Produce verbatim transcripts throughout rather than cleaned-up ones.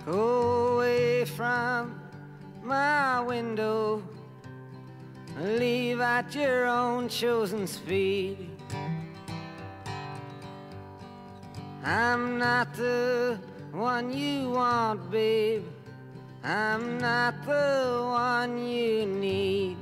Go away from my window, leave at your own chosen speed. I'm not the one you want, babe. I'm not the one you need.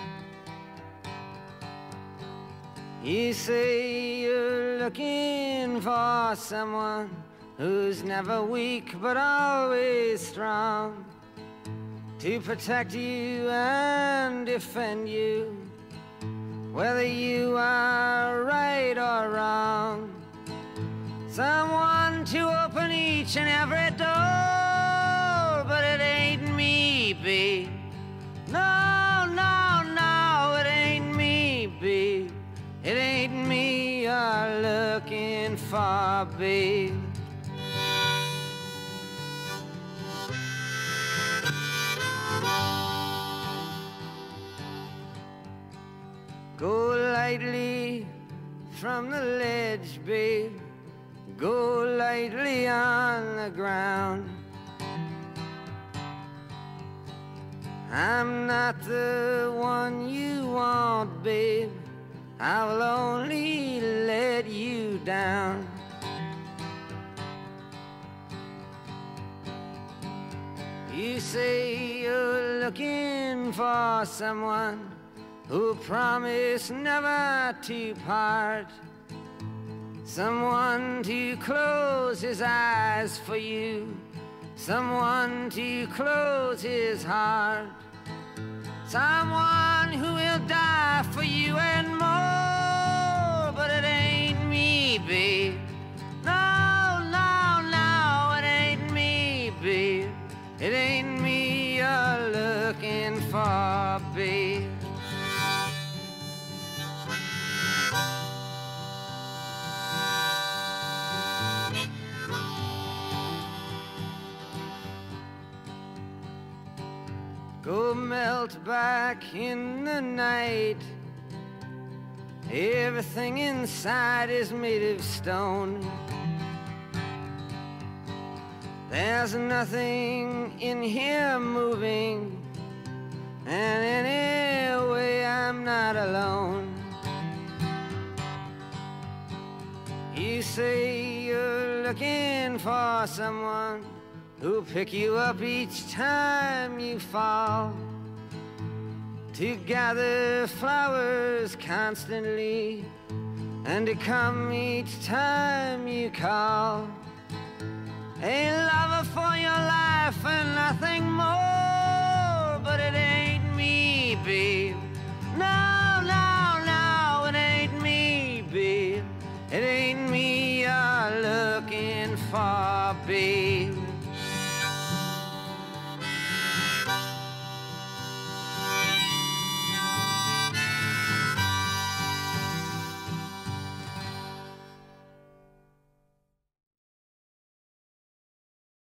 You say you're looking for someone who's never weak but always strong, to protect you and defend you, whether you are right or wrong. Someone to open each and every door, but it ain't me, babe. No, no, no, it ain't me, babe. It ain't me you're looking for, babe. Go lightly from the ledge, babe. Go lightly on the ground. I'm not the one you want, babe. I will only let you down. You say you're looking for someone who promised never to part, someone to close his eyes for you, someone to close his heart, someone who will die for you and more. But it ain't me, babe. No, no, no, it ain't me, babe. It ain't me you're looking for, babe. Go melt back in the night. Everything inside is made of stone. There's nothing in here moving, and anyway I'm not alone. You say you're looking for someone who'll pick you up each time you fall, to gather flowers constantly, and to come each time you call. A lover for your life and nothing more. But it ain't me, babe. No, no, no, it ain't me, babe. It ain't me you're looking for, babe.